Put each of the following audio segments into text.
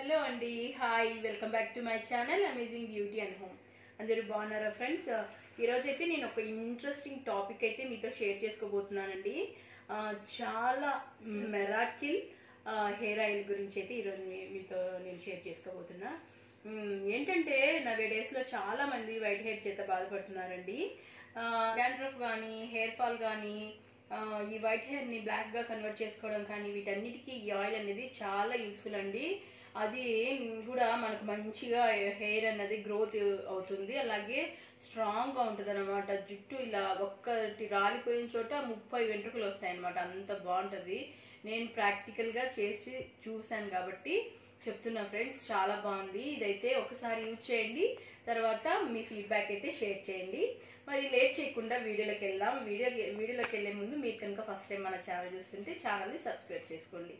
Hello అండి, hi, welcome back to my channel amazing beauty and home. అందరూ బాగున్నారా friends? ఈరోజు అయితే నేను ఒక ఇంట్రెస్టింగ్ టాపిక్ అయితే మీతో షేర్ చేసుకోబోతున్నానండి. చాలా మెరాకిల్ హెయిర్ ఆయిల్ గురించి అయితే ఈరోజు మీతో నేను షేర్ చేసుకోబోతున్నా. ఏంటంటే నవే డేస్లో చాలా మంది వైట్ హెయిర్ చేత బాధపడుతున్నారండి. డాండ్రఫ్ కానీ, హెయిర్ ఫాల్ కానీ, ఈ వైట్ హెయిర్ని బ్లాక్గా కన్వర్ట్ చేసుకోవడం కానీ, వీటన్నిటికీ ఈ ఆయిల్ అనేది చాలా యూస్ఫుల్ అండి. అది కూడా మనకు మంచిగా హెయిర్ అన్నది గ్రోత్ అవుతుంది, అలాగే స్ట్రాంగ్గా ఉంటుంది అనమాట. జుట్టు ఇలా ఒక్కటి రాలిపోయిన చోట 30 వెంట్రుకలు వస్తాయన్నమాట, అంత బాగుంటుంది. నేను ప్రాక్టికల్గా చేసి చూశాను కాబట్టి చెప్తున్నా ఫ్రెండ్స్, చాలా బాగుంది. ఇదైతే ఒకసారి యూజ్ చేయండి, తర్వాత మీ ఫీడ్బ్యాక్ అయితే షేర్ చేయండి. మరి లేట్ చేయకుండా వీడియోలోకి వెళ్దాం. వీడియోలోకి వెళ్ళే ముందు మీరు కనుక ఫస్ట్ టైం మన ఛానల్ చూస్తుంటే ఛానల్ని సబ్స్క్రైబ్ చేసుకోండి.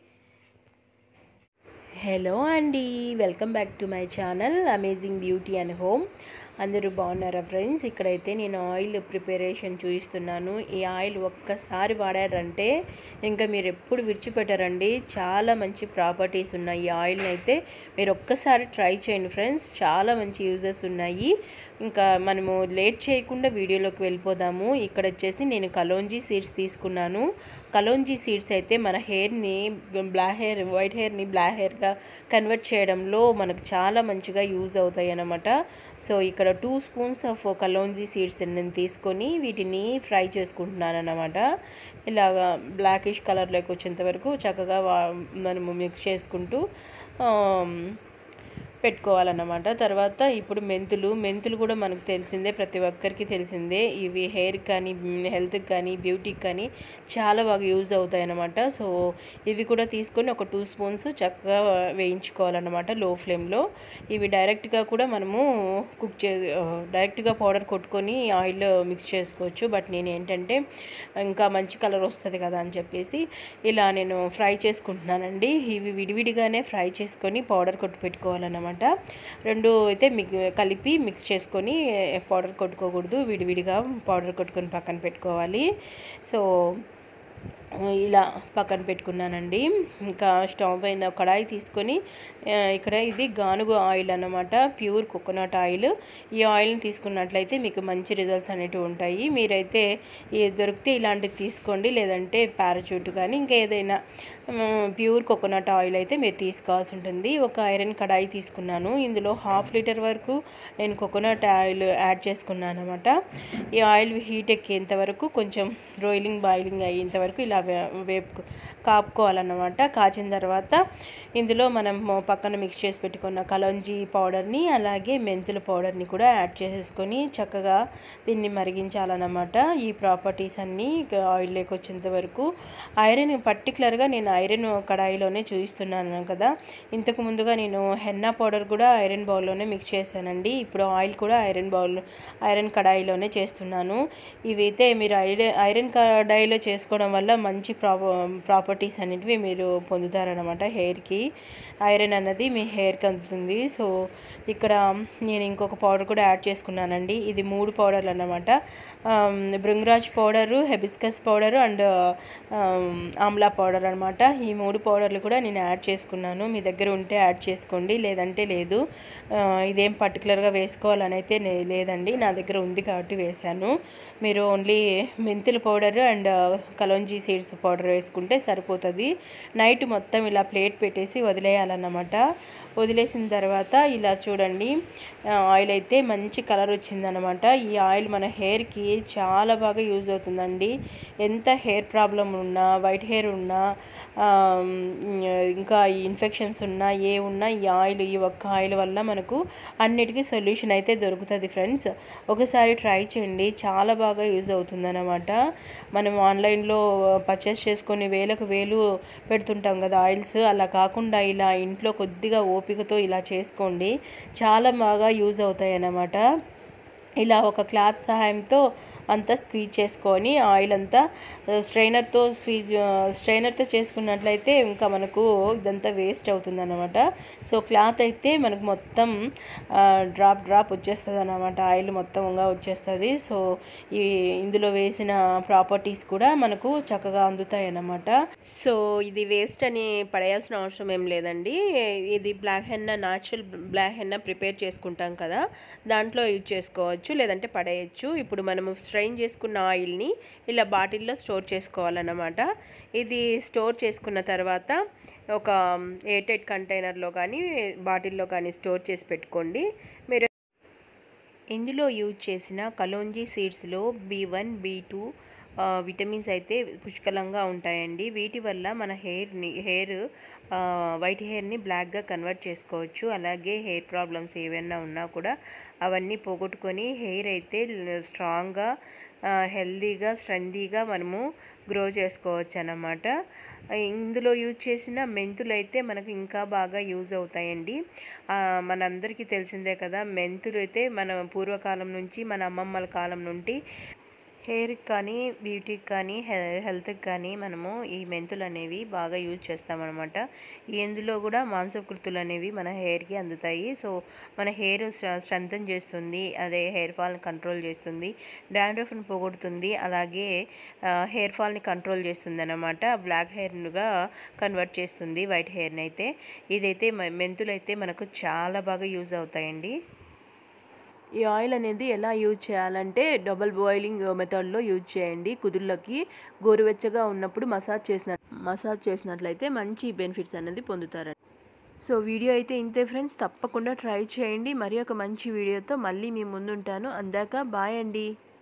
హలో అండి, welcome back to my channel amazing beauty and home. అందరూ బాగున్నారా ఫ్రెండ్స్? ఇక్కడైతే నేను ఆయిల్ ప్రిపరేషన్ చూపిస్తున్నాను. ఈ ఆయిల్ ఒక్కసారి వాడారంటే ఇంకా మీరు ఎప్పుడు విడిచిపెట్టారండి. చాలా మంచి ప్రాపర్టీస్ ఉన్నాయి ఈ ఆయిల్ని అయితే మీరు ఒక్కసారి ట్రై చేయండి ఫ్రెండ్స్. చాలా మంచి యూజెస్ ఉన్నాయి. ఇంకా మనము లేట్ చేయకుండా వీడియోలోకి వెళ్ళిపోదాము. ఇక్కడ వచ్చేసి నేను కలోంజీ సీడ్స్ తీసుకున్నాను. కలోంజీ సీడ్స్ అయితే మన హెయిర్ని వైట్ హెయిర్ని బ్లాక్ హెయిర్గా కన్వర్ట్ చేయడంలో మనకు చాలా మంచిగా యూజ్ అవుతాయి అన్నమాట. సో ఇక్కడ 2 స్పూన్స్ ఆఫ్ కలోంజీ సీడ్స్ నేను తీసుకొని వీటిని ఫ్రై చేసుకుంటున్నాను అన్నమాట. ఇలాగా బ్లాకిష్ కలర్లోకి వచ్చేంత వరకు చక్కగా మనము మిక్స్ చేసుకుంటూ పెట్టుకోవాలన్నమాట. తర్వాత ఇప్పుడు మెంతులు కూడా మనకు తెలిసిందే, ప్రతి ఒక్కరికి తెలిసిందే. ఇవి హెయిర్ కానీ, హెల్త్కి కానీ, బ్యూటీకి కానీ చాలా బాగా యూజ్ అవుతాయి అన్నమాట. సో ఇవి కూడా తీసుకొని ఒక 2 స్పూన్స్ చక్కగా వేయించుకోవాలన్నమాట లో ఫ్లేమ్లో. ఇవి డైరెక్ట్గా కూడా మనము డైరెక్ట్గా పౌడర్ కొట్టుకొని ఆయిల్లో మిక్స్ చేసుకోవచ్చు. బట్ నేను ఏంటంటే ఇంకా మంచి కలర్ వస్తుంది కదా అని చెప్పేసి ఇలా నేను ఫ్రై చేసుకుంటున్నానండి. ఇవి విడివిడిగానే ఫ్రై చేసుకొని పౌడర్ కొట్టు పెట్టుకోవాలన్నమాట. రెండు అయితే కలిపి మిక్స్ చేసుకొని పౌడర్ కొట్టుకోకూడదు, విడివిడిగా పౌడర్ కొట్టుకొని పక్కన పెట్టుకోవాలి. సో ఇలా పక్కన పెట్టుకున్నానండి. ఇంకా స్టవ్ పైన కడాయి తీసుకొని ఇక్కడ ఇది గానుగ ఆయిల్ అన్నమాట, ప్యూర్ కోకోనట్ ఆయిల్. ఈ ఆయిల్ని తీసుకున్నట్లయితే మీకు మంచి రిజల్ట్స్ అనేవి ఉంటాయి. మీరైతే దొరికితే ఇలాంటివి తీసుకోండి, లేదంటే పారాచూట్ కానీ ఇంకా ఏదైనా ప్యూర్ కోకోనట్ ఆయిల్ అయితే మీరు తీసుకోవాల్సి ఉంటుంది. ఒక ఐరన్ కడాయి తీసుకున్నాను. ఇందులో 1/2 లీటర్ వరకు నేను కోకోనట్ ఆయిల్ యాడ్ చేసుకున్నాను అనమాట. ఈ ఆయిల్ హీట్ ఎక్కేంత వరకు కొంచెం బాయిలింగ్ అయ్యేంత వరకు ఇలా కాపుకోవాలన్నమాట. కాచిన తర్వాత ఇందులో మనం పక్కన మిక్స్ చేసి పెట్టుకున్న కలోంజీ పౌడర్ని, అలాగే మెంతుల పౌడర్ని కూడా యాడ్ చేసేసుకొని చక్కగా దీన్ని మరిగించాలన్నమాట. ఈ ప్రాపర్టీస్ అన్నీ ఆయిల్లోకి వచ్చేంత వరకు. పర్టికులర్గా నేను ఐరన్ కడాయిలోనే చూపిస్తున్నాను కదా. ఇంతకు ముందుగా నేను హెన్నా పౌడర్ కూడా ఐరన్ బౌల్లోనే మిక్స్ చేశానండి. ఇప్పుడు ఆయిల్ కూడా ఐరన్ కడాయిలోనే చేస్తున్నాను. ఇవైతే మీరు ఐరన్ కడాయిలో చేసుకోవడం వల్ల మంచి ప్రాపర్టీస్ అనేటివి మీరు పొందుతారనమాట. హెయిర్కి ఐరన్ అన్నది మీ హెయిర్కి అందుతుంది. సో ఇక్కడ నేను ఇంకొక పౌడర్ కూడా యాడ్ చేసుకున్నానండి. ఇది 3 పౌడర్లు అన్నమాట. Bhringraj powder, hibiscus powder and amla powder అనమాట. ఈ 3 పౌడర్లు కూడా నేను యాడ్ చేసుకున్నాను. మీ దగ్గర ఉంటే యాడ్ చేసుకోండి, లేదంటే లేదు. ఇదేం పర్టికులర్గా వేసుకోవాలని అయితే లేదండి, నా దగ్గర ఉంది కాబట్టి వేశాను. మీరు ఓన్లీ మెంతుల powder and kalonji seeds powder వేసుకుంటే సరిపోతుంది. నైట్ మొత్తం ఇలా ప్లేట్ పెట్టేసి వదిలేయాలన్నమాట. వదిలేసిన తర్వాత ఇలా చూడండి, ఆయిల్ అయితే మంచి కలర్ వచ్చిందనమాట. ఈ ఆయిల్ మన హెయిర్కి చాలా బాగా యూజ్ అవుతుందండి. ఎంత హెయిర్ ప్రాబ్లం ఉన్నా, వైట్ హెయిర్ ఉన్నా, ఇంకా ఇన్ఫెక్షన్స్ ఉన్నా, ఉన్నా ఈ ఒక్క ఆయిల్ వల్ల మనకు అన్నిటికీ సొల్యూషన్ అయితే దొరుకుతుంది ఫ్రెండ్స్. ఒకసారి ట్రై చేయండి, చాలా బాగా యూజ్ అవుతుందన్నమాట. మనం ఆన్లైన్లో పర్చేస్ చేసుకొని వేలకు వేలు పెడుతుంటాం కదా ఆయిల్స్, అలా కాకుండా ఇలా ఇంట్లో కొద్దిగా ఓపికతో ఇలా చేసుకోండి, చాలా బాగా యూజ్ అవుతాయి అన్నమాట. ఇలా ఒక క్లాత్ సహాయంతో అంతా స్క్వీజ్ చేసుకొని ఆయిల్ అంతా స్ట్రైనర్తో చేసుకున్నట్లయితే ఇంకా మనకు ఇదంతా వేస్ట్ అవుతుంది అన్నమాట. సో క్లాత్ అయితే మనకు మొత్తం డ్రాప్ వచ్చేస్తుంది అన్నమాట, ఆయిల్ మొత్తంగా వచ్చేస్తుంది. సో ఇందులో వేసిన ప్రాపర్టీస్ కూడా మనకు చక్కగా అందుతాయి అన్నమాట. సో ఇది వేస్ట్ అని పడేయాల్సిన అవసరం ఏం లేదండి. ఇది న్యాచురల్ బ్లాక్ హెన్నా ప్రిపేర్ చేసుకుంటాం కదా, దాంట్లో యూజ్ చేసుకోవచ్చు, లేదంటే పడేయచ్చు. ఇప్పుడు మనము స్ట్రెయిన్ చేసుకున్న ఆయిల్ని ఇలా బాటిల్లో స్టోర్ చేసుకోవాలన్నమాట. ఇది స్టోర్ చేసుకున్న తర్వాత ఒక ఎయిర్ టైట్ కంటైనర్లో కానీ బాటిల్లో కానీ స్టోర్ చేసి పెట్టుకోండి. మీరు ఇందులో యూజ్ చేసిన కలోంజీ సీడ్స్లో B1, B2 విటమిన్స్ అయితే పుష్కలంగా ఉంటాయండి. వీటి వల్ల మన వైట్ హెయిర్ని బ్లాక్గా కన్వర్ట్ చేసుకోవచ్చు. అలాగే హెయిర్ ప్రాబ్లమ్స్ ఏవైనా ఉన్నా కూడా అవన్నీ పోగొట్టుకొని హెయిర్ అయితే స్ట్రాంగ్గా, హెల్దీగా, స్ట్రెందీగా మనము గ్రో చేసుకోవచ్చు అన్నమాట. ఇందులో యూజ్ చేసిన మెంతులు అయితే మనకు ఇంకా బాగా యూజ్ అవుతాయండి. మనందరికీ తెలిసిందే కదా, మెంతులు అయితే మన పూర్వకాలం నుంచి, మన అమ్మమ్మల కాలం నుండి హెయిర్కి కానీ, బ్యూటీకి కానీ, హెల్త్కి కానీ మనము ఈ మెంతులు అనేవి బాగా యూజ్ చేస్తామన్నమాట. ఇందులో కూడా మాంసకృతులు అనేవి మన హెయిర్కి అందుతాయి. సో మన హెయిర్ స్ట్రెంథన్ చేస్తుంది, అదే హెయిర్ ఫాల్ని కంట్రోల్ చేస్తుంది, డాండ్రఫ్ని పోగొడుతుంది, అలాగే హెయిర్ ఫాల్ని కంట్రోల్ చేస్తుంది అన్నమాట. బ్లాక్ హెయిర్గా కన్వర్ట్ చేస్తుంది వైట్ హెయిర్ని అయితే. ఇదైతే మెంతులు అయితే మనకు చాలా బాగా యూజ్ అవుతాయండి. ఈ ఆయిల్ అనేది ఎలా యూజ్ చేయాలంటే డబుల్ బాయిలింగ్ మెథడ్లో యూజ్ చేయండి. కుదుళ్ళకి గోరువెచ్చగా ఉన్నప్పుడు మసాజ్ చేసినట్లయితే మంచి బెనిఫిట్స్ అనేది పొందుతారండి. సో వీడియో అయితే ఇంతే ఫ్రెండ్స్, తప్పకుండా ట్రై చేయండి. మరి ఒక మంచి వీడియోతో మళ్ళీ మీ ముందుంటాను. అందాక బాయ్ అండి.